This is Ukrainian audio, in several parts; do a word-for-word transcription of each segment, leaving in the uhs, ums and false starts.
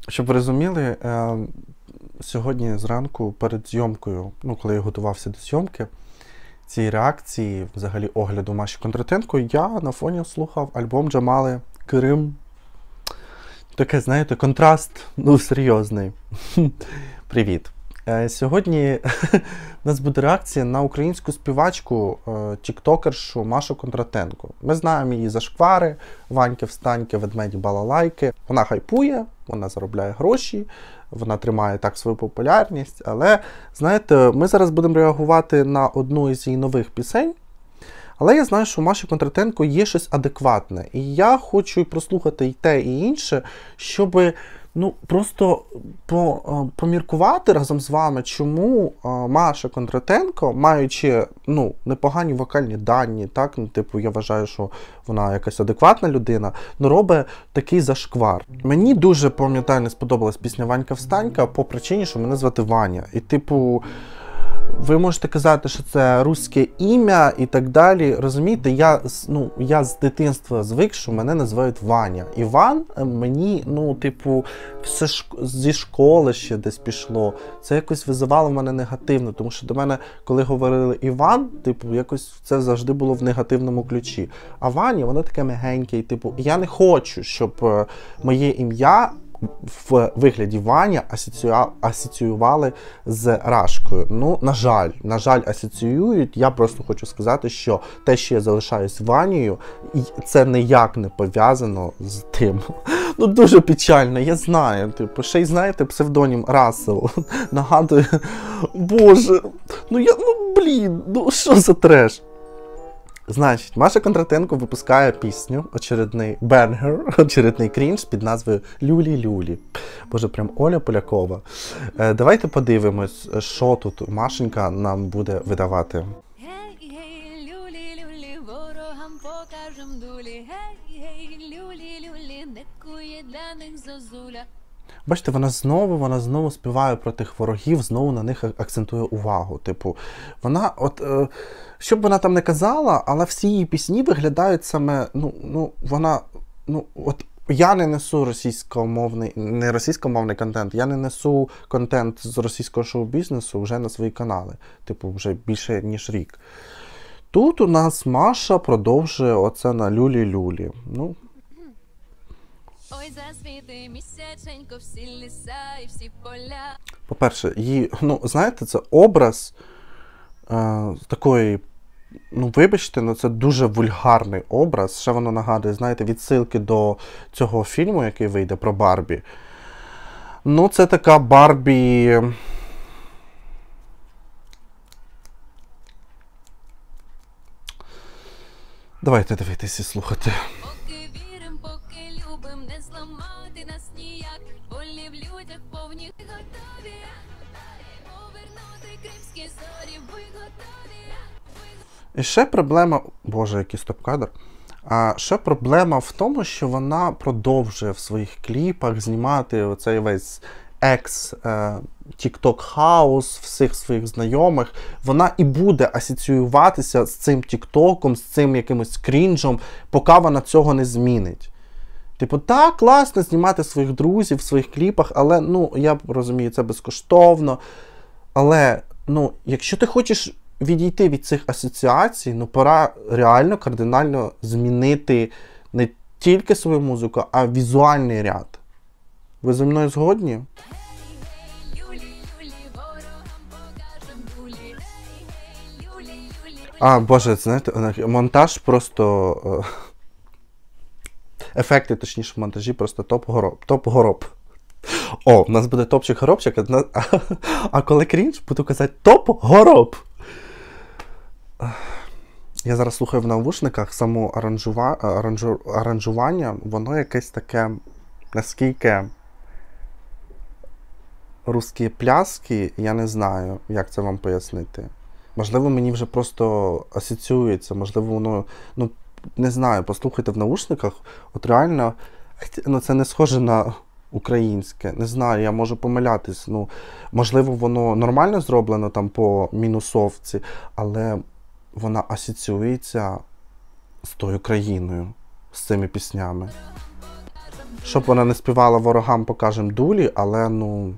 Щоб ви розуміли, е, сьогодні зранку перед зйомкою, ну, коли я готувався до зйомки, цієї реакції, взагалі огляду Маші Кондратенко, я на фоні слухав альбом Джамали Кирим. Таке, знаєте, контраст, ну, серйозний. Привіт. Е, сьогодні у нас буде реакція на українську співачку, е, тіктокершу Машу Кондратенко. Ми знаємо її зашквари, Ваньки-встаньки, ведмеді балалайки. Вона хайпує, вона заробляє гроші, вона тримає так свою популярність. Але, знаєте, ми зараз будемо реагувати на одну із її нових пісень. Але я знаю, що у Маші Кондратенко є щось адекватне. І я хочу прослухати і те, і інше, щоб, ну, просто по, поміркувати разом з вами, чому Маша Кондратенко, маючи, ну, непогані вокальні дані, так, ну, типу, я вважаю, що вона якась адекватна людина, ну, робить такий зашквар. Мені дуже, пам'ятаю, не сподобалась пісня Ванька-встанька по причині, що мене звати Ваня. І, типу, ви можете казати, що це руське ім'я і так далі. Розумієте, я, ну, я з дитинства звик, що мене називають Ваня. Іван мені, ну, типу, все ж зі школи ще десь пішло. Це якось визивало в мене негативно, тому що до мене, коли говорили Іван, типу, якось це завжди було в негативному ключі. А Ваня, воно таке мягеньке, і, типу, я не хочу, щоб моє ім'я в вигляді Ваня асоціювали з Рашкою. Ну, на жаль, на жаль, асоціюють. Я просто хочу сказати, що те, що я залишаюсь Ванею, це ніяк не пов'язано з тим. Ну, дуже печально, я знаю. Типу, ще й, знаєте, псевдонім Рассел. Нагадую, боже, ну я, ну, блін, ну що за треш? Значить, Маша Кондратенко випускає пісню, очередний бенгер, очередний крінж під назвою «Люлі-люлі». Боже, прям Оля Полякова. Е, давайте подивимось, що тут Машенька нам буде видавати. Гей-гей, люлі-люлі, ворогам покажем дулі. Гей-гей, люлі-люлі, не кує для них зозуля. Бачите, вона знову, вона знову співає про тих ворогів, знову на них акцентує увагу. Типу, вона, от, е, що б вона там не казала, але всі її пісні виглядають саме, ну, ну, вона, ну, от, я не несу російськомовний, не російськомовний контент, я не несу контент з російського шоу-бізнесу вже на свої канали, типу, вже більше, ніж рік. Тут у нас Маша продовжує оце на люлі-люлі. Ну, Ой, засвіти місяченько, всі ліса і всі поля. по-перше, її, ну, знаєте, це образ е, такої, ну, вибачте, ну, це дуже вульгарний образ. Ще воно нагадує, знаєте, відсилки до цього фільму, який вийде про Барбі. Ну, це така Барбі... Давайте дивитися і слухати. Поки вірим, поки любим, не зламати нас ніяк. Волі в людях повні готові. Повернути кримські зорі, ви готові. І ще проблема... Боже, який стоп-кадр. А ще проблема в тому, що вона продовжує в своїх кліпах знімати оцей весь екс TikTok хаус всіх своїх знайомих. Вона і буде асоціюватися з цим тіктоком, з цим якимось крінжем, поки вона цього не змінить. Типу, так, класно знімати своїх друзів в своїх кліпах, але, ну, я розумію, це безкоштовно. Але, ну, якщо ти хочеш відійти від цих асоціацій, ну, пора реально кардинально змінити не тільки свою музику, а візуальний ряд. Ви зі мною згодні? Гей-гей, люлі-люлі, ворогам покажем дулі. Гей-гей, люлі-люлі. А, боже, знаєте, монтаж просто... Ефекти, точніше, в монтажі просто топ-гороб. Топ-гороб. О, в нас буде топчик-горобчик, а, а, а коли крінж, буду казати топ-гороб. Я зараз слухаю в навушниках само аранжува... аранжу... аранжування, воно якесь таке, наскільки русські пляски, я не знаю, як це вам пояснити. Можливо, мені вже просто асоціюється, можливо, воно, ну, не знаю, послухайте в наушниках, от реально, ну, це не схоже на українське, не знаю, я можу помилятись, ну, можливо, воно нормально зроблено там по мінусовці, але вона асоціюється з тою країною, з цими піснями. Покажем Щоб вона не співала ворогам покажем дулі, але ну.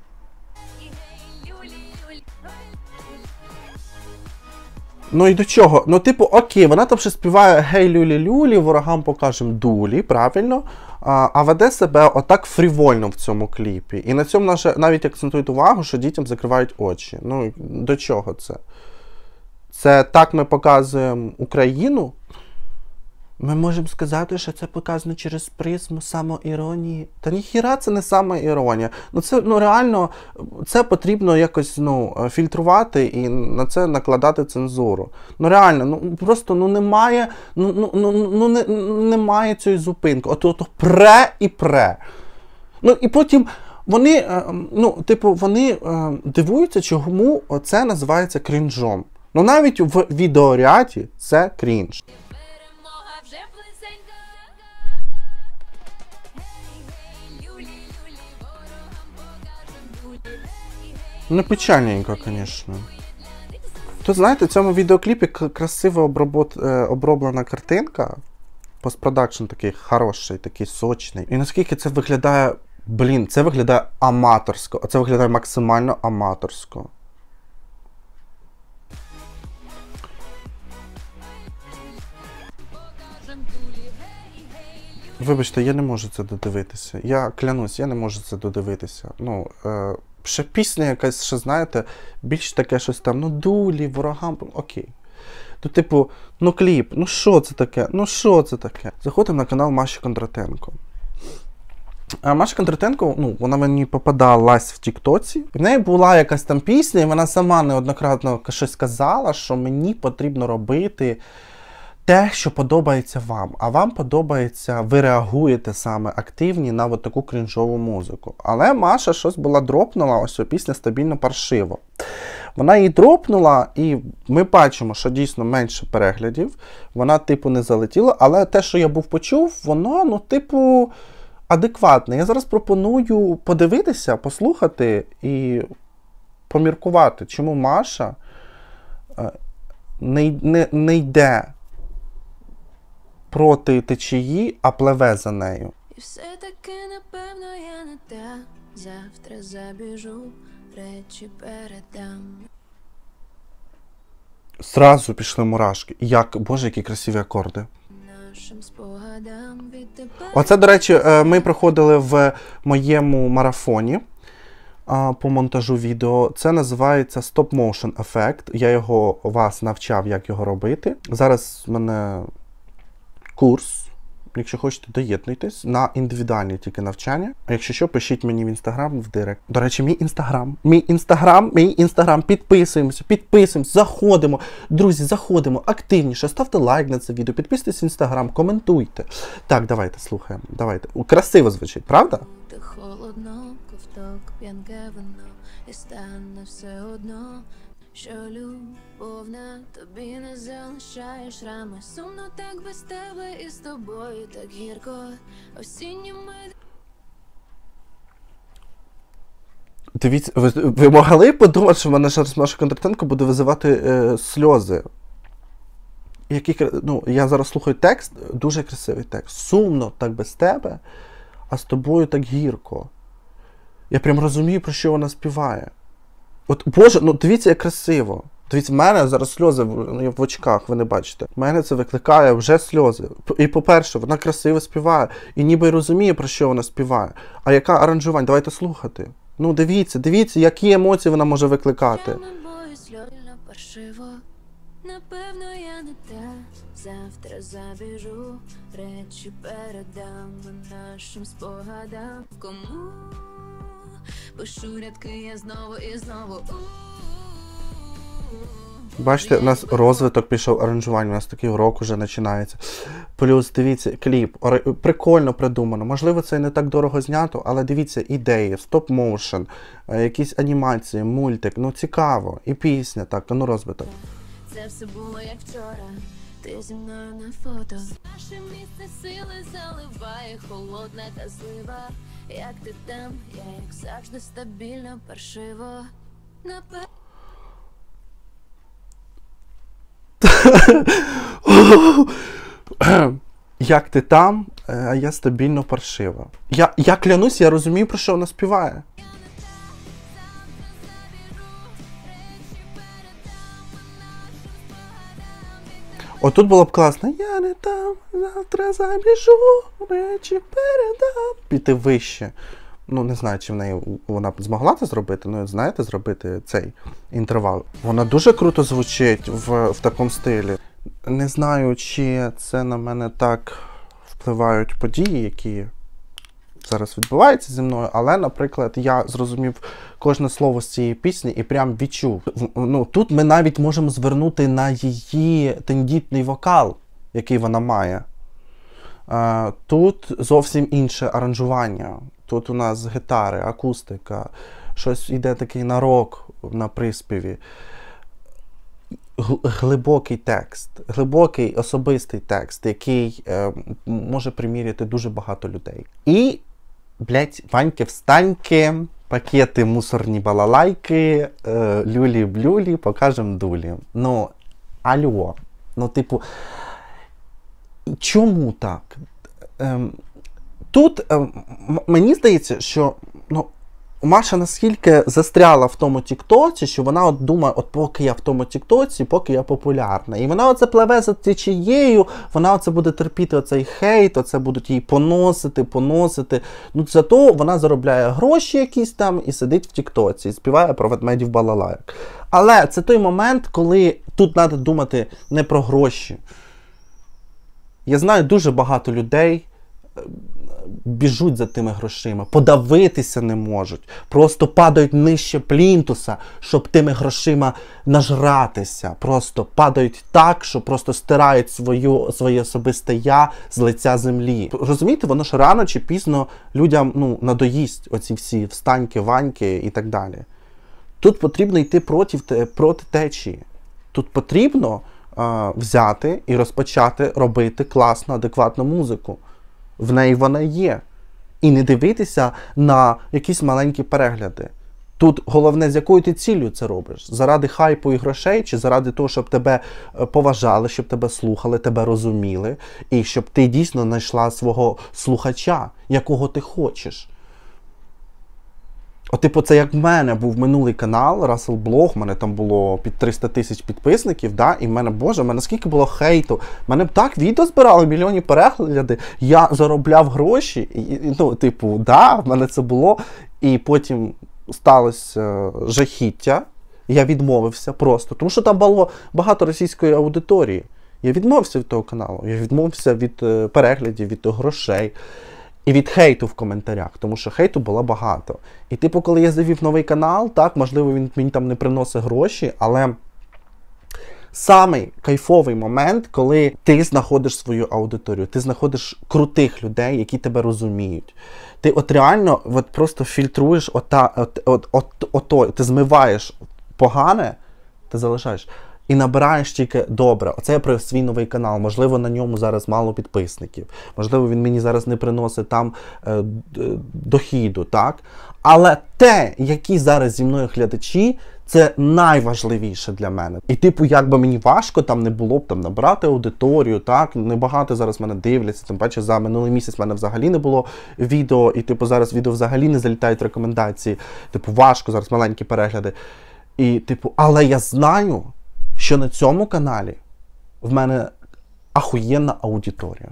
Ну і до чого? Ну, типу, окей, вона там ще співає гей люлі-люлі, ворогам покажем дулі, правильно? А, а веде себе отак фрівольно в цьому кліпі. І на цьому наше, навіть акцентують увагу, що дітям закривають очі. Ну, до чого це? Це так ми показуємо Україну? Ми можемо сказати, що це показано через призму самоіронії. Та ніхіра це не самоіронія. Ну це, ну реально, це потрібно якось, ну, фільтрувати і на це накладати цензуру. Ну реально, ну просто, ну немає, ну, ну, ну, ну не, немає цієї зупинки. Ото, ото пре і пре. Ну і потім вони, ну, типу, вони дивуються, чому це називається крінжом. Ну навіть в відеоряді це крінж. Перемога вже близенько. Гей, люлі, люлі, ворогам покажем дулі. Не печальненько, звісно. Тут, знаєте, в цьому відеокліпі к- красиво обробот, е, оброблена картинка. Постпродакшн такий хороший, такий сочний. І наскільки це виглядає, блін, це виглядає аматорсько. Це виглядає максимально аматорсько. Вибачте, я не можу це додивитися. Я клянусь, я не можу це додивитися. Ну, е, ще пісня якась, ще, знаєте, більш таке щось там, ну, дулі, ворогам, окей. Ну, типу, ну, кліп, ну, що це таке? Ну, що це таке? Заходимо на канал Маші Кондратенко. А Маша Кондратенко, ну, вона мені попадалась в Тіктоці. В неї була якась там пісня, і вона сама неоднократно щось сказала, що мені потрібно робити те, що подобається вам. А вам подобається, ви реагуєте саме активні на от таку крінжову музику. Але Маша щось була дропнула, ось ця пісня «Стабільно паршиво». Вона її дропнула, і ми бачимо, що дійсно менше переглядів. Вона, типу, не залетіла, але те, що я був почув, воно, ну, типу, адекватне. Я зараз пропоную подивитися, послухати і поміркувати, чому Маша не, не, не йде проти течії, а пливе за нею. І все-таки, напевно, я не та. Завтра забіжу, речі передам. Зразу пішли мурашки. Як, боже, які красиві акорди. Нашим спогадам відтепер. Оце, до речі, ми проходили в моєму марафоні по монтажу відео. Це називається Stop Motion Effect. Я його вас навчав, як його робити. Зараз в мене курс. Якщо хочете, доєднуйтесь на індивідуальні тільки навчання. А якщо що, пишіть мені в інстаграм, в директ. До речі, мій інстаграм, мій інстаграм, мій інстаграм. Підписуємося, підписуємося, заходимо. Друзі, заходимо активніше. Ставте лайк на це відео, підписуйтесь в інстаграм, коментуйте. Так, давайте, слухаємо. Давайте. Красиво звучить, правда? Ти холодно, ковток, п'янке вино, і стане все одно, що любов на тобі не залишає шрами. Сумно так без тебе і з тобою так гірко. Осінніми. Дивіться, ви, ви могли подумати, що в мене зараз Маша Кондратенко буде визивати е, сльози. Які, ну, я зараз слухаю текст, дуже красивий текст. Сумно так без тебе, а з тобою так гірко. Я прям розумію, про що вона співає. От, боже, ну дивіться, як красиво. Дивіться, в мене зараз сльози в, в очках, ви не бачите. В мене це викликає вже сльози. І, по-перше, вона красиво співає. І ніби розуміє, про що вона співає. А яка аранжування? Давайте слухати. Ну, дивіться, дивіться, які емоції вона може викликати. Паршиво, напевно, я не та. Завтра забіжу, речі передам нашим спогадам. Кому пишу рядки я знову і знову. Бачите, у нас розвиток пішов аранжування, у нас такий урок уже починається. Плюс, дивіться, кліп, прикольно придумано. Можливо, це і не так дорого знято, але дивіться, ідеї, стоп-моушен, якісь анімації, мультик, ну цікаво. І пісня, так, ну розвиток. Це все було як вчора, ти зі мною на фото. Наше місце сили заливає, холодна та злива. Як ти там, я як завжди стабільно паршиво. Напевно. Як ти там, е, а я стабільно паршива. Я, я клянусь, я розумію, про що вона співає. Отут було б класно. Я не там, завтра забіжу, речі передам. Піти вище. Ну, не знаю, чи в неї вона б змогла це зробити, ну, знаєте, зробити цей інтервал. Вона дуже круто звучить в, в такому стилі. Не знаю, чи це на мене так впливають події, які зараз відбуваються зі мною, але, наприклад, я зрозумів кожне слово з цієї пісні і прям відчув. Ну, тут ми навіть можемо звернути на її тендітний вокал, який вона має. А, тут зовсім інше аранжування. Тут у нас гітари, акустика, щось йде такий на рок на приспіві. Глибокий текст, глибокий особистий текст, який е, може приміряти дуже багато людей. І, блять, ваньки-встаньки, пакети мусорні балалайки, е, люлі-блюлі, покажем дулі. Ну, алло. Ну, типу, чому так? Е, тут е, мені здається, що, ну, Маша наскільки застряла в тому тіктоці, що вона от думає, от поки я в тому тіктоці, поки я популярна. І вона оце пливе за течією, вона оце буде терпіти оцей хейт, оце будуть її поносити, поносити. Ну, зато вона заробляє гроші якісь там і сидить в тіктоці, і співає про ведмедів балалайок. Але це той момент, коли тут треба думати не про гроші. Я знаю дуже багато людей, біжуть за тими грошима, подавитися не можуть, просто падають нижче плінтуса, щоб тими грошима нажратися, просто падають так, що просто стирають свою, своє особисте я з лиця землі. Розумієте, воно ж рано чи пізно людям, ну, надоїсть оці всі встаньки, ваньки і так далі. Тут потрібно йти проти, проти течії. Тут потрібно а, взяти і розпочати робити класну, адекватну музику. В неї вона є. І не дивитися на якісь маленькі перегляди. Тут головне, з якою ти ціллю це робиш. Заради хайпу і грошей, чи заради того, щоб тебе поважали, щоб тебе слухали, тебе розуміли, і щоб ти дійсно знайшла свого слухача, якого ти хочеш. От, типу, це як в мене був минулий канал, Russell Blog, в мене там було під триста тисяч підписників, да? І в мене, боже, в мене скільки було хейту. В мене б так відео збирали, мільйонні перегляди, я заробляв гроші, і, ну, типу, да, в мене це було. І потім сталося жахіття, я відмовився просто, тому що там було багато російської аудиторії. Я відмовився від того каналу, я відмовився від переглядів, від грошей. І від хейту в коментарях, тому що хейту було багато. І типу, коли я завів новий канал, так, можливо, він мені там не приносить гроші, але самий кайфовий момент, коли ти знаходиш свою аудиторію, ти знаходиш крутих людей, які тебе розуміють. Ти от реально от просто фільтруєш, ота, от, от, от, от, от, ти змиваєш погане, ти залишаєш. І набираєш тільки добре. Оце я про свій новий канал. Можливо, на ньому зараз мало підписників. Можливо, він мені зараз не приносить там е, дохіду, так? Але те, які зараз зі мною глядачі, це найважливіше для мене. І типу, як би мені важко там не було б там набрати аудиторію, так? Небагато зараз мене дивляться. Тим паче, за минулий місяць в мене взагалі не було відео. І типу, зараз відео взагалі не залітають рекомендації. Типу, важко, зараз маленькі перегляди. І типу, але я знаю, що на цьому каналі в мене ахуєнна аудиторія.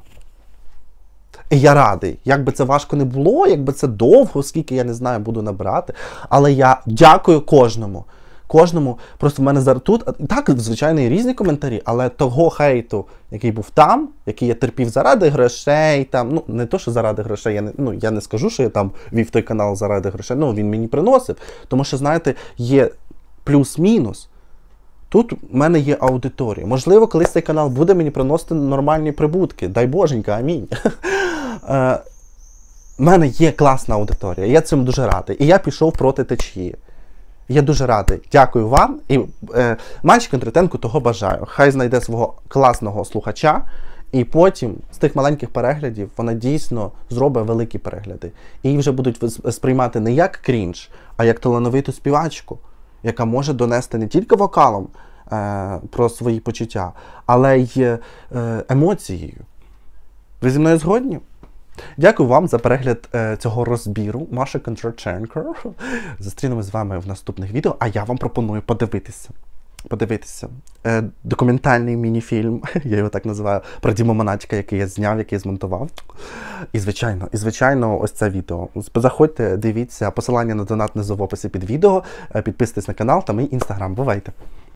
І я радий. Як би це важко не було, як би це довго, скільки, я не знаю, буду набирати. Але я дякую кожному. Кожному. Просто в мене зараз тут, так, звичайно, і різні коментарі, але того хейту, який був там, який я терпів заради грошей, там, ну, не то, що заради грошей, я не, ну, я не скажу, що я там вів той канал заради грошей, ну, він мені приносив. Тому що, знаєте, є плюс-мінус. Тут в мене є аудиторія. Можливо, колись цей канал буде мені приносити нормальні прибутки. Дай боженька, амінь. В мене є класна аудиторія. Я цим дуже радий. І я пішов проти течії. Я дуже радий. Дякую вам. І е, Маші Кондратенко того бажаю. Хай знайде свого класного слухача. І потім з тих маленьких переглядів вона дійсно зробить великі перегляди. І її вже будуть сприймати не як крінж, а як талановиту співачку, яка може донести не тільки вокалом е, про свої почуття, але й е, емоцією. Ви зі мною згодні? Дякую вам за перегляд е, цього розбіру Маші Кондратенко. Зустрінемось з вами в наступних відео, а я вам пропоную подивитися. Подивитися. Е, документальний міні-фільм, я його так називаю, про Діму Монатіка, який я зняв, який я змонтував. І звичайно, і звичайно, ось це відео. Заходьте, дивіться, посилання на донат внизу в описі під відео, підписуйтесь на канал та мій інстаграм. Бувайте!